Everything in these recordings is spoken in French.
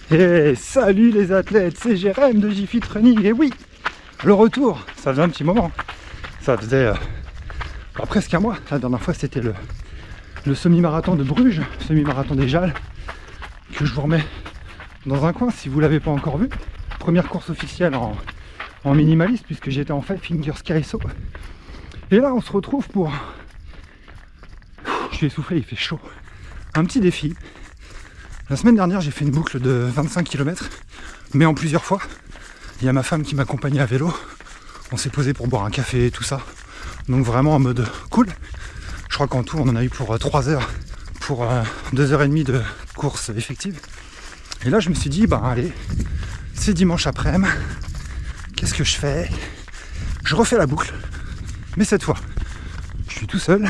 Et salut les athlètes, c'est Jérém de JFit Running. Et oui, le retour, ça faisait un petit moment. Ça faisait presque un mois. La dernière fois c'était le semi-marathon de Bruges, semi-marathon des Jalles, que je vous remets dans un coin si vous ne l'avez pas encore vu. Première course officielle en minimaliste puisque j'étais en 5 Fingers KSO. Et là on se retrouve pour... Je suis essoufflé, il fait chaud. Un petit défi. La semaine dernière, j'ai fait une boucle de 25 km, mais en plusieurs fois. Il y a ma femme qui m'accompagnait à vélo. On s'est posé pour boire un café et tout ça. Donc vraiment en mode cool. Je crois qu'en tout, on en a eu pour 3 heures, pour 2h30 de course effective. Et là, je me suis dit, allez, c'est dimanche après-midi. Qu'est-ce que je fais? Je refais la boucle. Mais cette fois, je suis tout seul.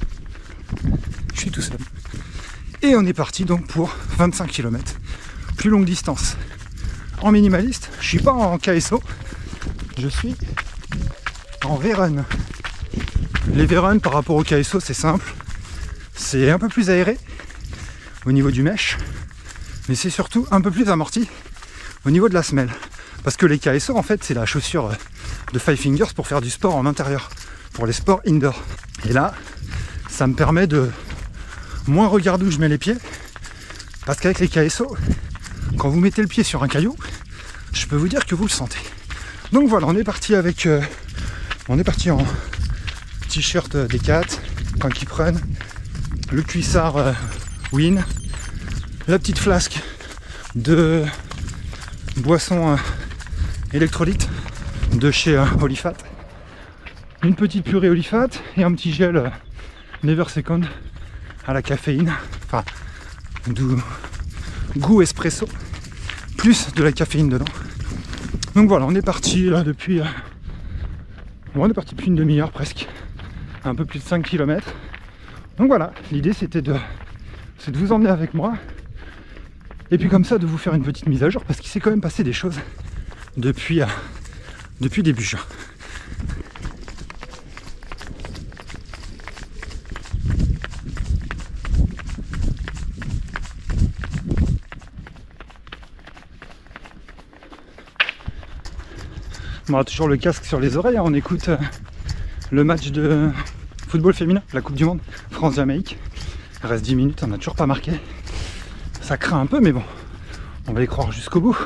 Et on est parti donc pour 25 km, plus longue distance. En minimaliste, je suis pas en KSO, je suis en V-Run. Les V-Run par rapport au KSO, c'est simple, c'est un peu plus aéré au niveau du mesh, mais c'est surtout un peu plus amorti au niveau de la semelle. Parce que les KSO, en fait, c'est la chaussure de 5 Fingers pour faire du sport en intérieur, pour les sports indoor. Et là, ça me permet de moins regarder où je mets les pieds, parce qu'avec les KSO, quand vous mettez le pied sur un caillou, je peux vous dire que vous le sentez. Donc voilà, on est parti en t-shirt Decat, un Keep Run, le cuissard Win, la petite flasque de boisson électrolyte de chez Olifat, une petite purée Olifat et un petit gel Never Second à la caféine, enfin du goût espresso, plus de la caféine dedans. Donc voilà, on est parti là depuis une demi-heure presque, un peu plus de 5 km. Donc voilà, l'idée c'est de vous emmener avec moi, et puis comme ça de vous faire une petite mise à jour, parce qu'il s'est quand même passé des choses depuis début juin. On aura toujours le casque sur les oreilles, on écoute le match de football féminin, la Coupe du Monde, France-Jamaïque. Il reste 10 minutes, on n'a toujours pas marqué. Ça craint un peu, mais bon, on va y croire jusqu'au bout.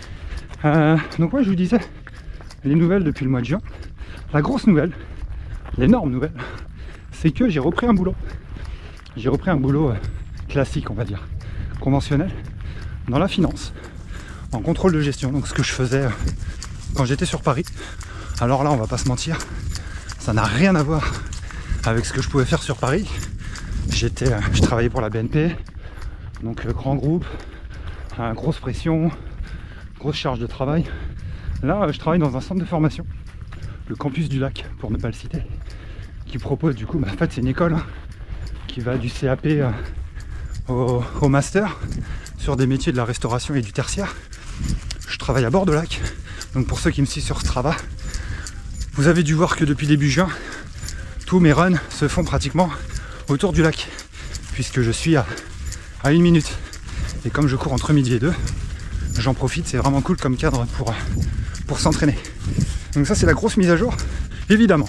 Donc ouais, je vous disais, les nouvelles depuis le mois de juin. La grosse nouvelle, l'énorme nouvelle, c'est que j'ai repris un boulot. J'ai repris un boulot classique, on va dire, conventionnel, dans la finance, en contrôle de gestion. Donc ce que je faisais quand j'étais sur Paris. Alors là, on va pas se mentir, ça n'a rien à voir avec ce que je pouvais faire sur Paris. Je travaillais pour la BNP, donc grand groupe, grosse pression, grosse charge de travail. Là, je travaille dans un centre de formation, le campus du Lac, pour ne pas le citer, qui propose du coup, en fait c'est une école qui va du CAP au master sur des métiers de la restauration et du tertiaire. Je travaille à bord de lac, donc pour ceux qui me suivent sur Strava, vous avez dû voir que depuis début juin, tous mes runs se font pratiquement autour du lac, puisque je suis à 1 minute. Et comme je cours entre midi et 2, j'en profite, c'est vraiment cool comme cadre pour s'entraîner. Donc ça c'est la grosse mise à jour. Évidemment,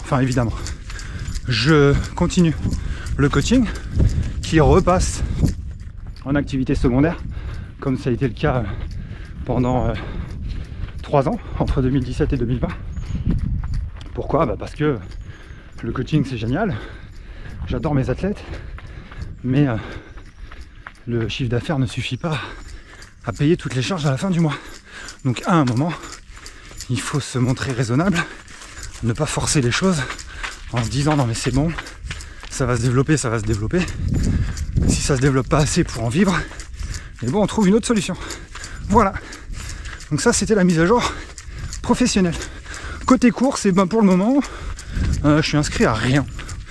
je continue le coaching qui repasse en activité secondaire, comme ça a été le cas pendant 3 ans, entre 2017 et 2020. Pourquoi ? Parce que le coaching c'est génial, j'adore mes athlètes, mais le chiffre d'affaires ne suffit pas à payer toutes les charges à la fin du mois. Donc à un moment, il faut se montrer raisonnable, ne pas forcer les choses en se disant non mais c'est bon, ça va se développer. Si ça se développe pas assez pour en vivre, et bon on trouve une autre solution. Voilà. Donc ça c'était la mise à jour professionnelle. Côté course, et pour le moment, je suis inscrit à rien.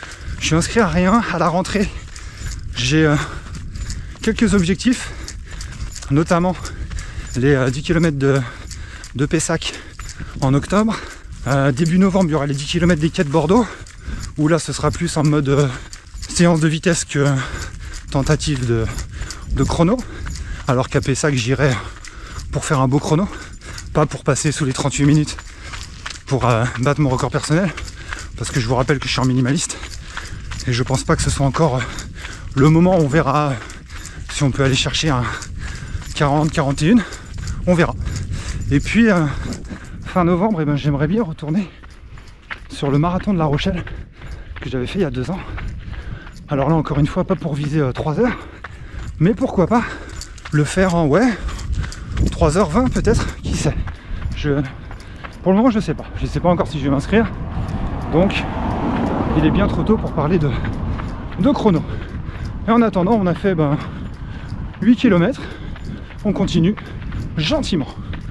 À la rentrée, j'ai quelques objectifs, notamment les 10 km de Pessac en octobre. Début novembre, il y aura les 10 km des quais de Bordeaux, où là ce sera plus en mode séance de vitesse que tentative de chrono. Alors qu'à Pessac, j'irai pour faire un beau chrono, pas pour passer sous les 38 minutes pour battre mon record personnel, parce que je vous rappelle que je suis un minimaliste et je pense pas que ce soit encore le moment où on verra si on peut aller chercher un 40-41, on verra. Et puis fin novembre, eh ben, j'aimerais bien retourner sur le marathon de La Rochelle que j'avais fait il y a 2 ans. Alors là encore une fois, pas pour viser 3 heures, mais pourquoi pas le faire en 3h20 peut-être, qui sait. Pour le moment je sais pas encore si je vais m'inscrire, donc il est bien trop tôt pour parler de chrono. Et en attendant, on a fait 8 km, on continue gentiment.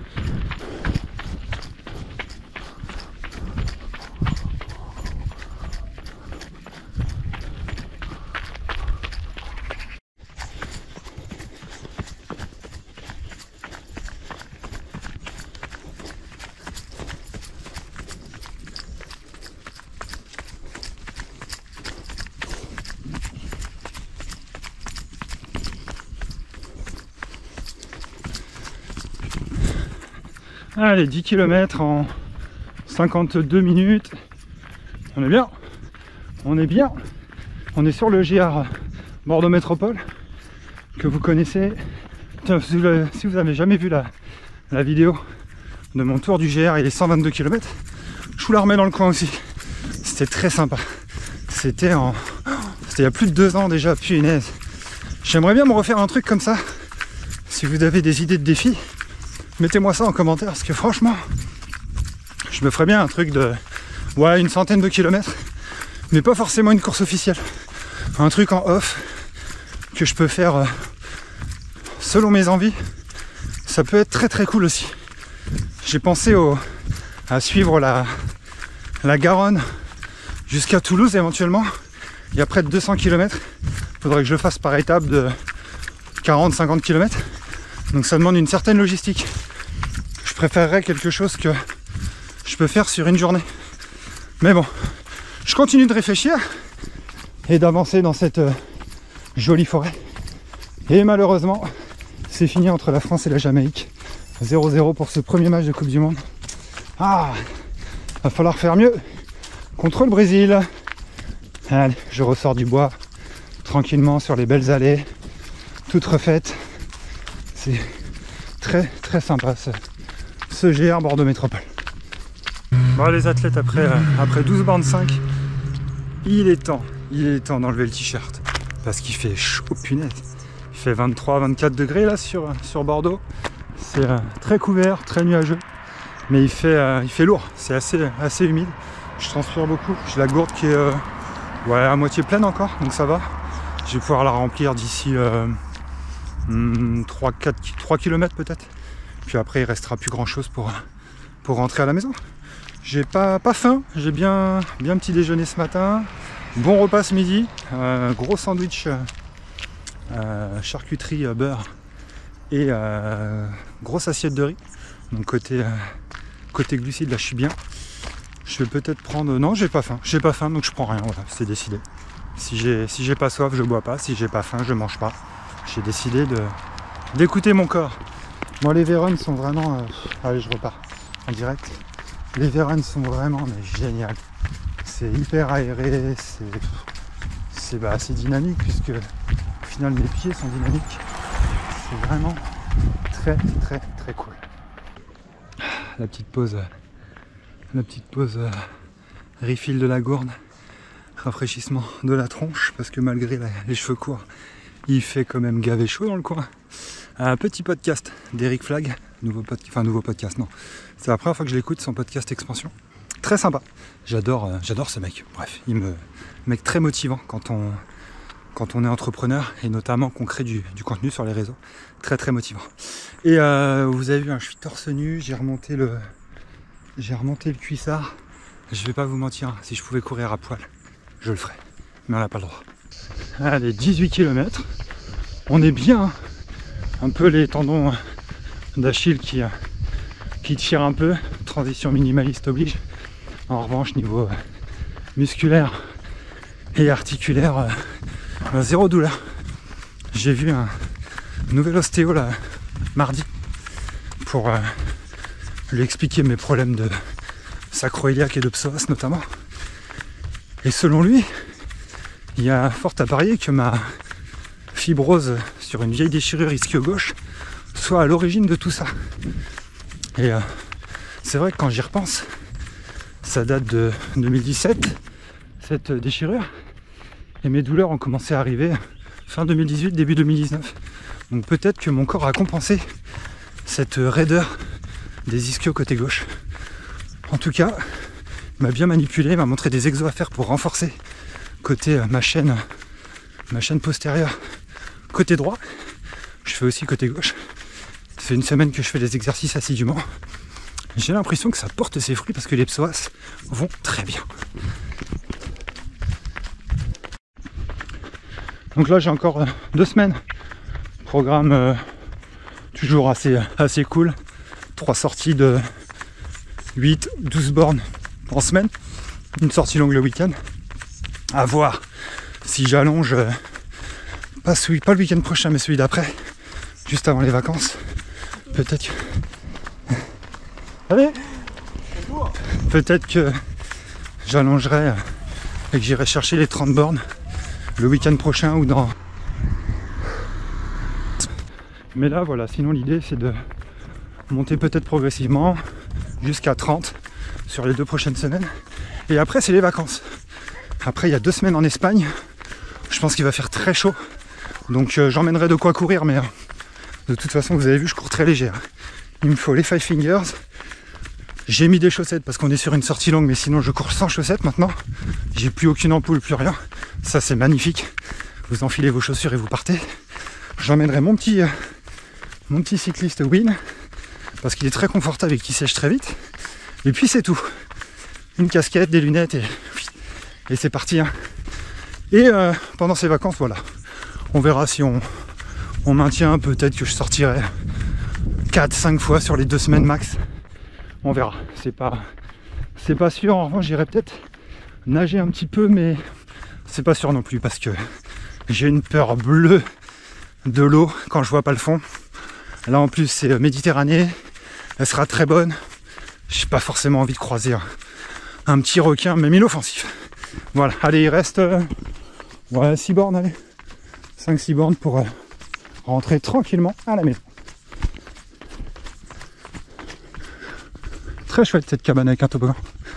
Allez, 10 km en 52 minutes. On est bien. On est bien. On est sur le GR Bordeaux Métropole que vous connaissez. Tiens, si vous n'avez jamais vu la vidéo de mon tour du GR, il est 122 km. Je vous la remets dans le coin aussi. C'était très sympa. C'était il y a plus de 2 ans déjà, punaise. J'aimerais bien me refaire un truc comme ça. Si vous avez des idées de défis, mettez-moi ça en commentaire, parce que franchement, je me ferais bien un truc de une centaine de kilomètres, mais pas forcément une course officielle. Un truc en off que je peux faire selon mes envies. Ça peut être très très cool aussi. J'ai pensé à suivre la Garonne jusqu'à Toulouse éventuellement. Il y a près de 200 km. Il faudrait que je fasse par étape de 40-50 km. Donc ça demande une certaine logistique. Je préférerais quelque chose que je peux faire sur une journée. Mais bon, je continue de réfléchir et d'avancer dans cette jolie forêt. Et malheureusement, c'est fini entre la France et la Jamaïque. 0-0 pour ce premier match de Coupe du Monde. Va falloir faire mieux contre le Brésil. Allez, je ressors du bois tranquillement sur les belles allées, toutes refaites. C'est très très sympa ce GR Bordeaux Métropole. Bon, les athlètes, après 12 bornes 5, il est temps d'enlever le t-shirt parce qu'il fait chaud, punaise. Il fait 23-24 degrés là sur Bordeaux. C'est très couvert, très nuageux, mais il fait lourd, c'est assez humide. Je transpire beaucoup, j'ai la gourde qui est à moitié pleine encore, donc ça va. Je vais pouvoir la remplir d'ici 3 km peut-être. Puis après il restera plus grand chose pour rentrer à la maison. J'ai pas faim, j'ai bien petit déjeuner ce matin, bon repas ce midi, gros sandwich charcuterie beurre et grosse assiette de riz. Donc côté glucides là je suis bien. Je vais peut-être prendre... Non, j'ai pas faim donc je prends rien, voilà, c'est décidé. Si j'ai pas soif, je bois pas, si j'ai pas faim, je mange pas. J'ai décidé d'écouter mon corps. Moi les Vérone sont vraiment... Allez, je repars en direct. Les Vérone sont vraiment géniales. C'est hyper aéré, c'est dynamique puisque au final mes pieds sont dynamiques. C'est vraiment très très très cool. La petite pause refill de la gourde, rafraîchissement de la tronche parce que malgré les cheveux courts, il fait quand même gavé chaud dans le coin. Un petit podcast d'Eric Flag, nouveau podcast, non. C'est la première fois que je l'écoute, son podcast Expansion. Très sympa. J'adore ce mec. Bref, mec très motivant quand on est entrepreneur et notamment qu'on crée du contenu sur les réseaux. Très très motivant. Et vous avez vu, je suis torse nu, j'ai remonté le cuissard. Je vais pas vous mentir, si je pouvais courir à poil, je le ferais. Mais on n'a pas le droit. Allez, 18 km. On est bien. Un peu les tendons d'Achille qui tirent un peu. Transition minimaliste oblige. En revanche, niveau musculaire et articulaire, zéro douleur. J'ai vu un nouvel ostéo là, mardi. pour lui expliquer mes problèmes de sacro-iliaque et de psoas notamment. Et selon lui, il y a fort à parier que ma fibrose sur une vieille déchirure ischio-gauche soit à l'origine de tout ça. Et c'est vrai que quand j'y repense, ça date de 2017, cette déchirure, et mes douleurs ont commencé à arriver fin 2018, début 2019. Donc peut-être que mon corps a compensé cette raideur des ischios côté gauche. En tout cas, il m'a bien manipulé, il m'a montré des exos à faire pour renforcer côté ma chaîne postérieure côté droit. Je fais aussi côté gauche. Ça fait une semaine que je fais des exercices assidûment. J'ai l'impression que ça porte ses fruits parce que les psoas vont très bien. Donc là j'ai encore 2 semaines. Programme toujours assez cool. 3 sorties de 8-12 bornes en semaine. Une sortie longue le week-end. À voir si j'allonge pas le week-end prochain mais celui d'après, juste avant les vacances. Peut-être que... Allez, peut-être que j'allongerai et que j'irai chercher les 30 bornes le week-end prochain ou dans... Mais là voilà, sinon l'idée c'est de monter peut-être progressivement jusqu'à 30 sur les 2 prochaines semaines. Et après c'est les vacances. Après il y a 2 semaines en Espagne. Je pense qu'il va faire très chaud. Donc j'emmènerai de quoi courir, mais de toute façon vous avez vu je cours très léger. Il me faut les 5 fingers. J'ai mis des chaussettes parce qu'on est sur une sortie longue, mais sinon je cours sans chaussettes maintenant. J'ai plus aucune ampoule, plus rien. Ça c'est magnifique. Vous enfilez vos chaussures et vous partez. J'emmènerai mon petit cycliste Win parce qu'il est très confortable et qu'il sèche très vite. Et puis c'est tout. Une casquette, des lunettes et c'est parti. Hein. Et pendant ces vacances, voilà. On verra si on maintient. Peut-être que je sortirai 4-5 fois sur les 2 semaines max. On verra. C'est pas sûr. En revanche, j'irai peut-être nager un petit peu, mais c'est pas sûr non plus parce que j'ai une peur bleue de l'eau quand je vois pas le fond. Là en plus c'est Méditerranée, elle sera très bonne. J'ai pas forcément envie de croiser un petit requin, même inoffensif. Voilà, allez, il reste 6 bornes, allez. 5-6 bornes pour rentrer tranquillement à la maison. Très chouette cette cabane avec un toboggan.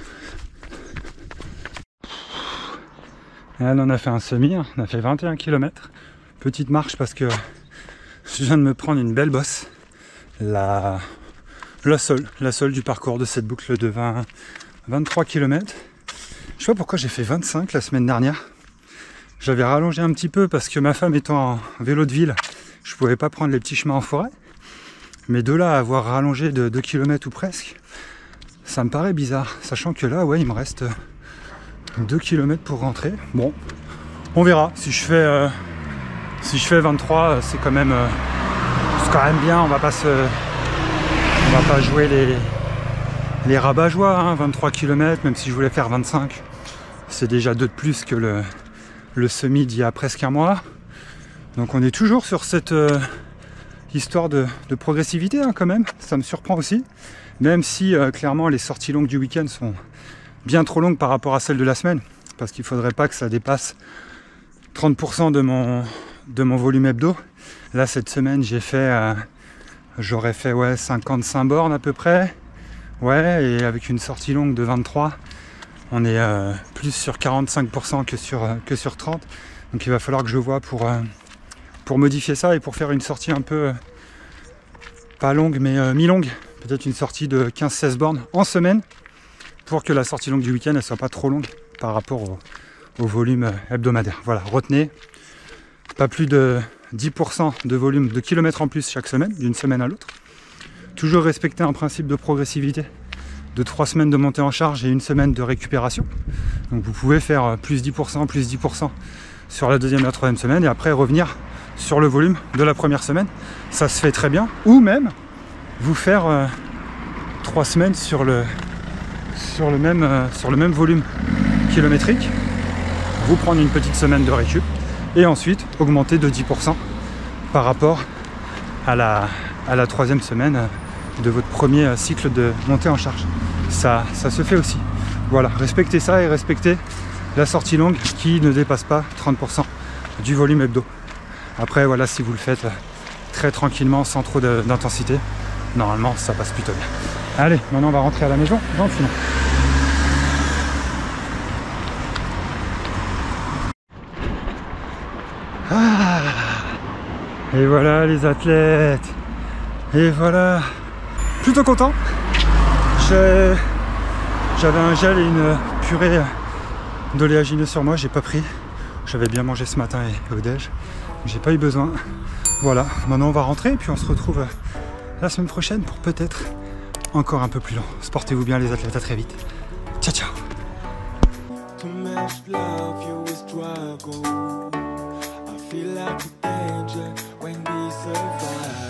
Elle en a fait un semi, hein. On a fait 21 km. Petite marche parce que je viens de me prendre une belle bosse. La seule du parcours de cette boucle de 23 km. Je sais pas pourquoi j'ai fait 25 la semaine dernière. J'avais rallongé un petit peu parce que ma femme étant en vélo de ville, je pouvais pas prendre les petits chemins en forêt. Mais de là à avoir rallongé de 2 km ou presque, ça me paraît bizarre. Sachant que là, ouais, il me reste 2 km pour rentrer. Bon, on verra. Si je fais 23, c'est quand même bien. On va pas jouer les rabat-joie, hein, 23 km, même si je voulais faire 25. C'est déjà 2 de plus que le semi d'il y a presque un mois. Donc on est toujours sur cette histoire de progressivité, hein, quand même. Ça me surprend aussi. Même si clairement les sorties longues du week-end sont bien trop longues par rapport à celles de la semaine. Parce qu'il ne faudrait pas que ça dépasse 30% de mon volume hebdo. Là cette semaine j'aurais fait 55 bornes à peu près. Ouais, et avec une sortie longue de 23, on est plus sur 45% que sur 30. Donc il va falloir que je vois pour modifier ça et pour faire une sortie un peu pas longue mais mi-longue. Peut-être une sortie de 15-16 bornes en semaine pour que la sortie longue du week-end ne soit pas trop longue par rapport au volume hebdomadaire. Voilà, retenez, pas plus de 10% de volume de kilomètres en plus chaque semaine, d'une semaine à l'autre. Toujours respecter un principe de progressivité de 3 semaines de montée en charge et 1 semaine de récupération. Donc vous pouvez faire plus 10% sur la 2e et la 3e semaine et après revenir sur le volume de la première semaine. Ça se fait très bien. Ou même vous faire 3 semaines sur le même volume kilométrique, vous prendre une petite semaine de récup et ensuite augmenter de 10% par rapport à la 3e semaine de votre premier cycle de montée en charge. Ça se fait aussi. Voilà, respectez ça et respectez la sortie longue qui ne dépasse pas 30% du volume hebdo. Après voilà, si vous le faites très tranquillement, sans trop d'intensité, normalement ça passe plutôt bien. Allez, maintenant on va rentrer à la maison, gentiment. Ah, et voilà les athlètes. Et voilà. Plutôt content. J'avais un gel et une purée d'oléagineux sur moi, j'ai pas pris. J'avais bien mangé ce matin et au déj. J'ai pas eu besoin. Voilà, maintenant on va rentrer et puis on se retrouve la semaine prochaine pour peut-être encore un peu plus long. Sportez-vous bien les athlètes, à très vite. Ciao ciao. Feel like a danger when we survive.